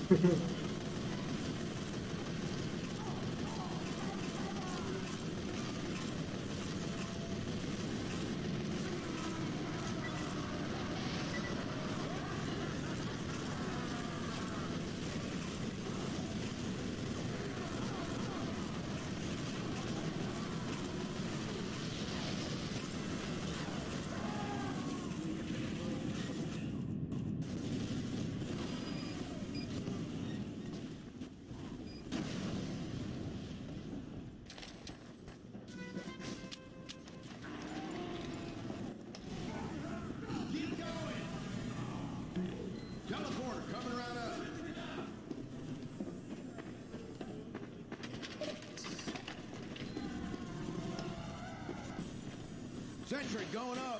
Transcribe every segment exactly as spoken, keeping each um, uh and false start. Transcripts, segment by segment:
Sentry going up.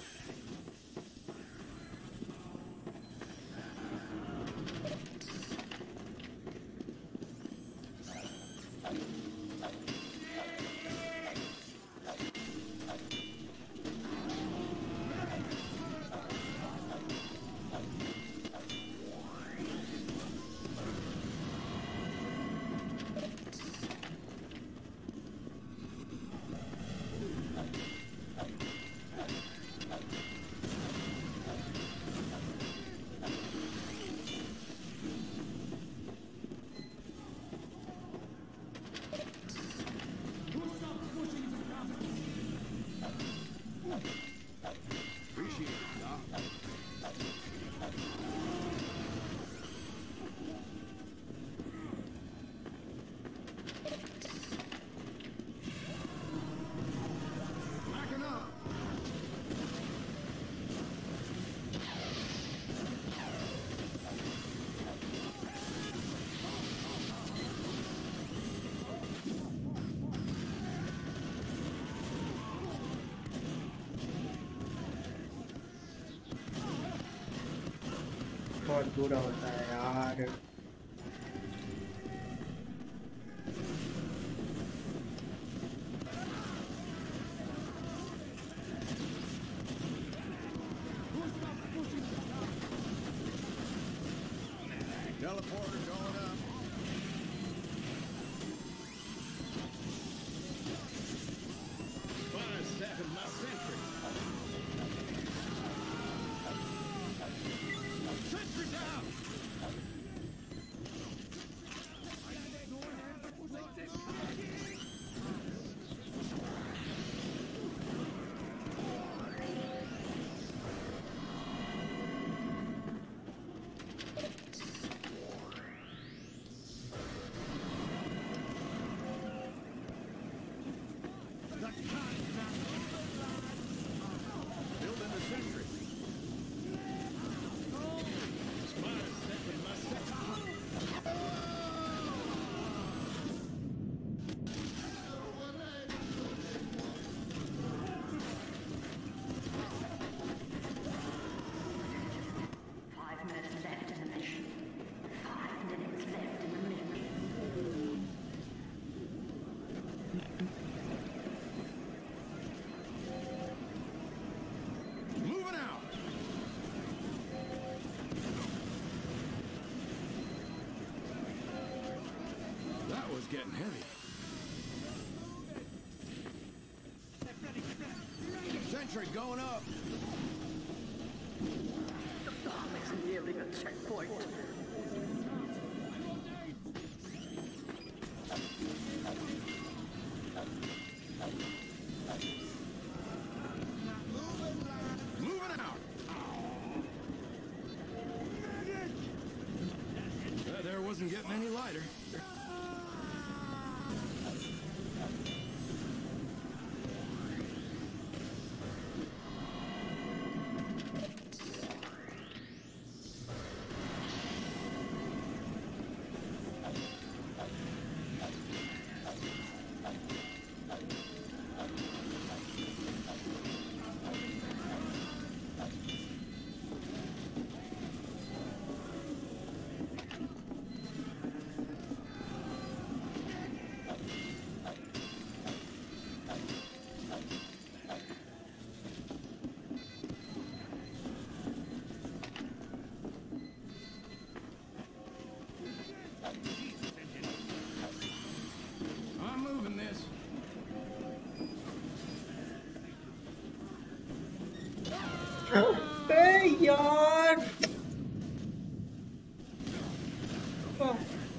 बहुत बुरा होता है यार। Teleporter going up. Fire seven, my sentry. Sentry down! Building the sentry. Five minutes left in the mission. Five minutes left in the mission. Moving out! That was getting heavy. Sentry going up. The bomb is nearing a checkpoint. Moving out. That there wasn't getting any lighter. God. Oh.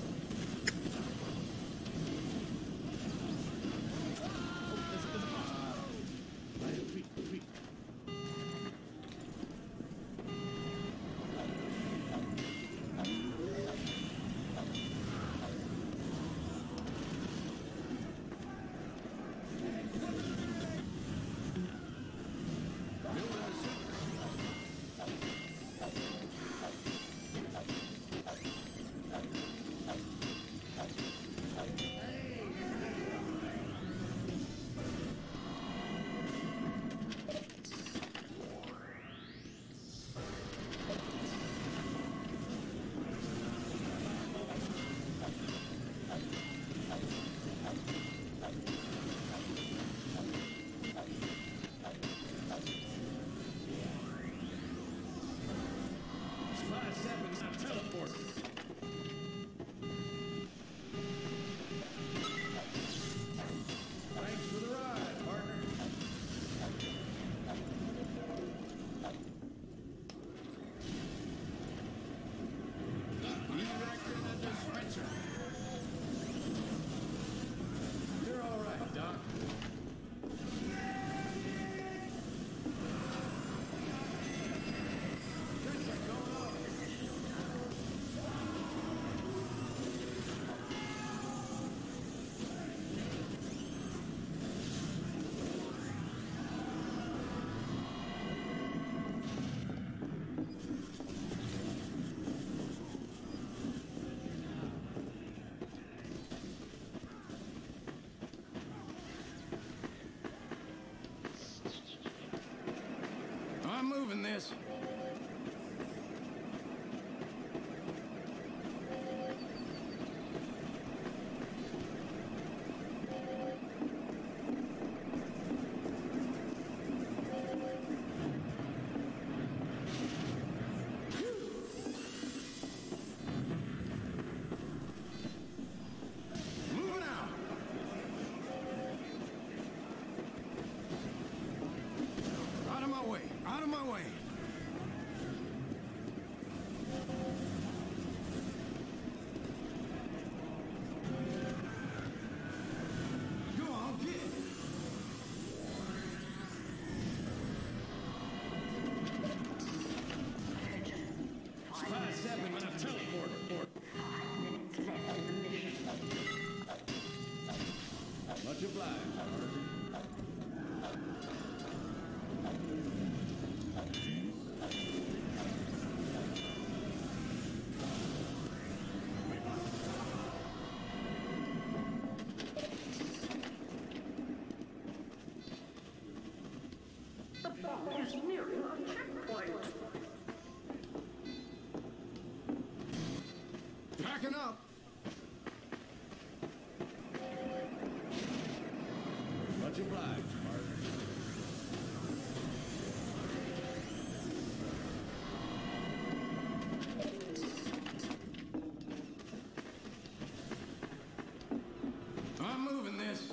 I'm moving this. Moving out. Out of my way. Out of my way. Go on, get it. Spot seven when I teleport. Five minutes left in the mission. Much obliged. The bomb is nearing our checkpoint. Packing up. Much obliged, partner. I'm moving this.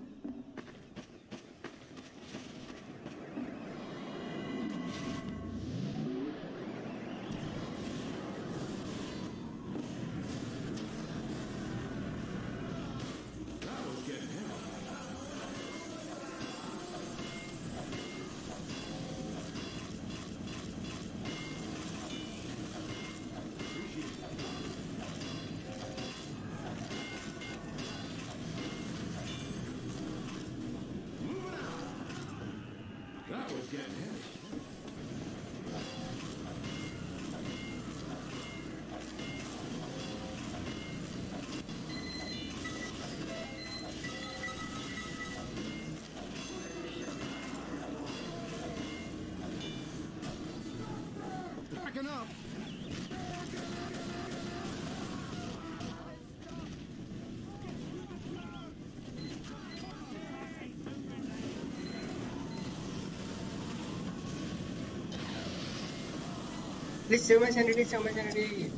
That was getting heavy. Moving out. That was getting heavy. Packing up. Please save my sanity, save my sanity.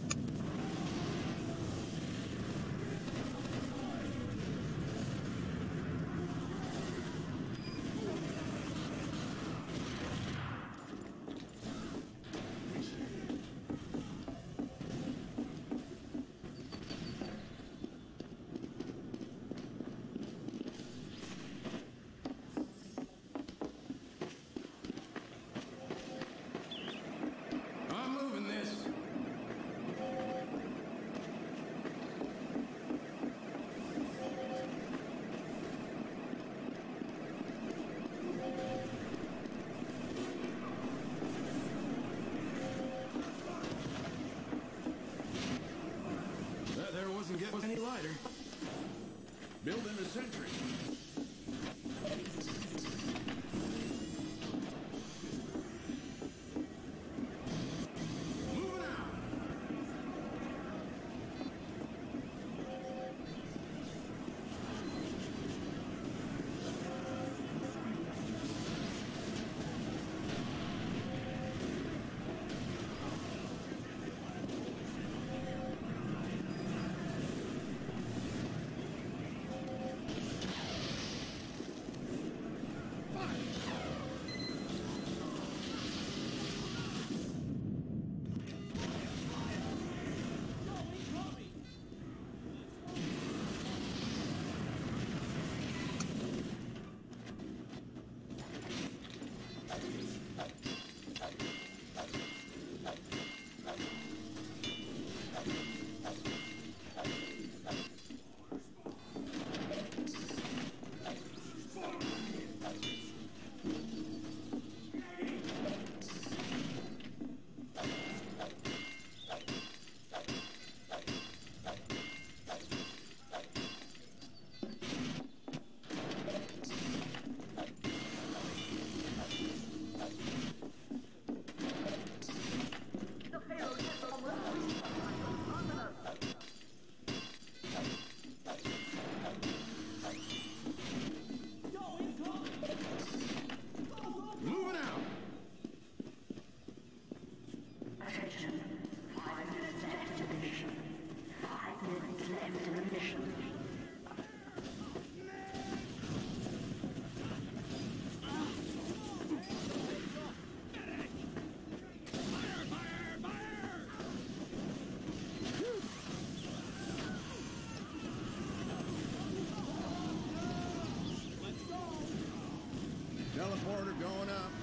lighter. Building a sentry. Moving out. Moving out. Attention. Five minutes left in the mission. Five minutes left in the mission. Teleporter going up.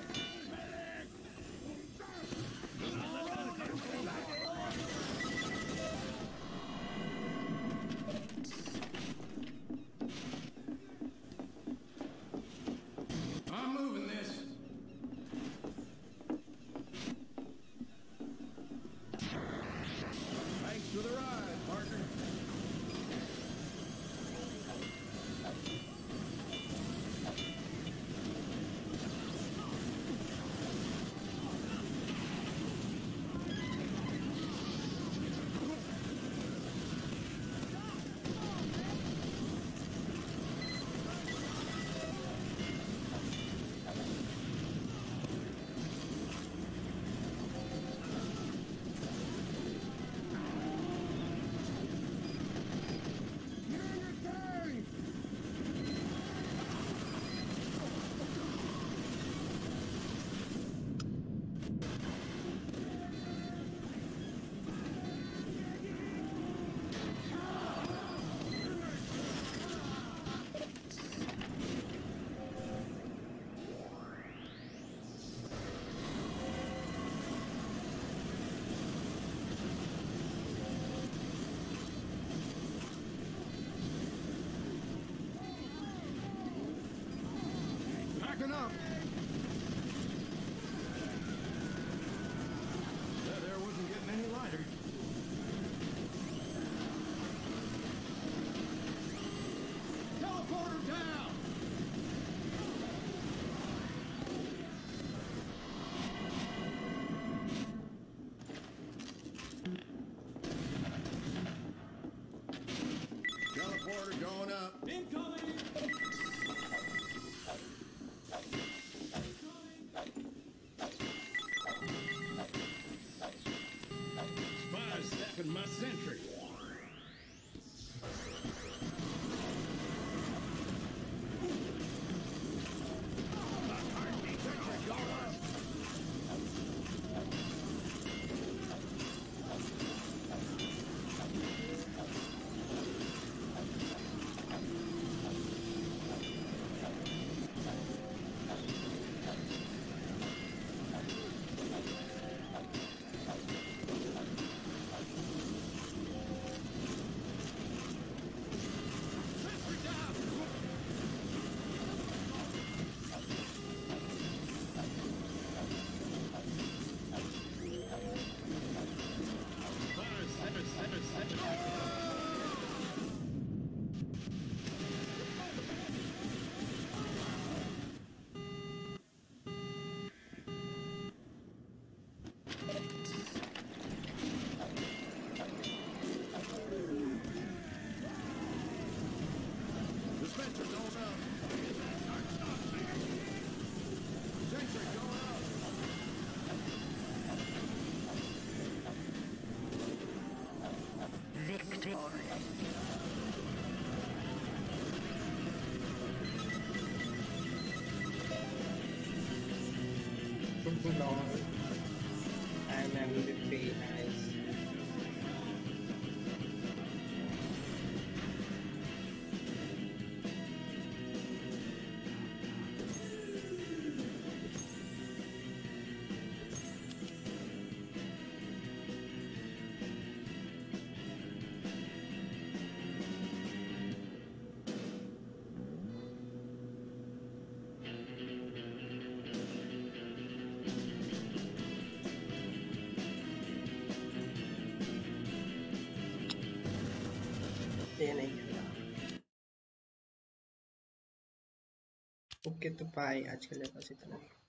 I'm moving this. Thanks for the ride, partner. Backing up. That air wasn't getting any lighter. Teleporter down. Teleporter going up. Incoming. Lol. I'm M V P, nice. ये नहीं खेला। Okay तो bye, आज के लिए बस इतना ही।